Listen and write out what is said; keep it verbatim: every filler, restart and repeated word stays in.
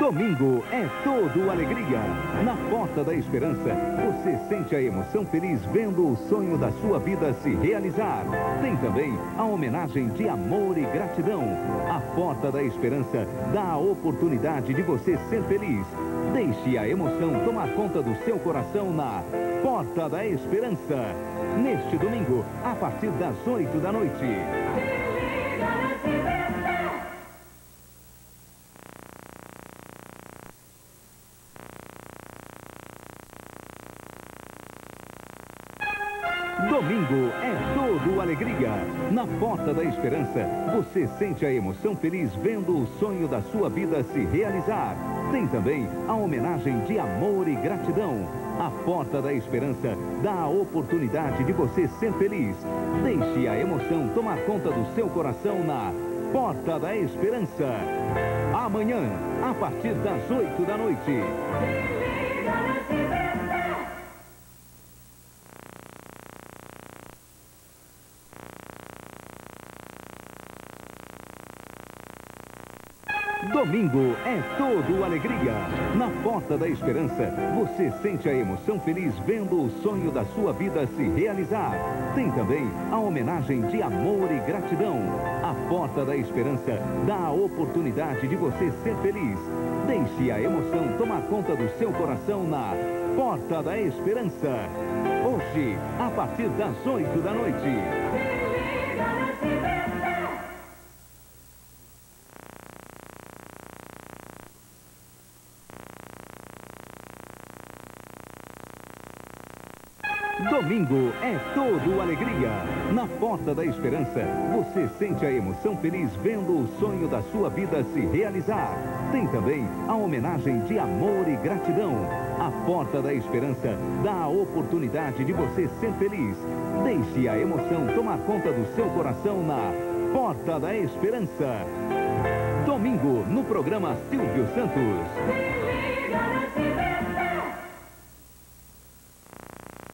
Domingo é todo alegria. Na Porta da Esperança, você sente a emoção feliz vendo o sonho da sua vida se realizar. Tem também a homenagem de amor e gratidão. A Porta da Esperança dá a oportunidade de você ser feliz. Deixe a emoção tomar conta do seu coração na Porta da Esperança. Neste domingo, a partir das oito da noite. Domingo é todo alegria. Na Porta da Esperança, você sente a emoção feliz vendo o sonho da sua vida se realizar. Tem também a homenagem de amor e gratidão. A Porta da Esperança dá a oportunidade de você ser feliz. Deixe a emoção tomar conta do seu coração na Porta da Esperança. Amanhã, a partir das oito da noite. Domingo é todo alegria. Na Porta da Esperança, você sente a emoção feliz vendo o sonho da sua vida se realizar. Tem também a homenagem de amor e gratidão. A Porta da Esperança dá a oportunidade de você ser feliz. Deixe a emoção tomar conta do seu coração na Porta da Esperança. Hoje, a partir das oito da noite. Domingo é todo alegria. Na Porta da Esperança, você sente a emoção feliz vendo o sonho da sua vida se realizar. Tem também a homenagem de amor e gratidão. A Porta da Esperança dá a oportunidade de você ser feliz. Deixe a emoção tomar conta do seu coração na Porta da Esperança. Domingo, no programa Silvio Santos.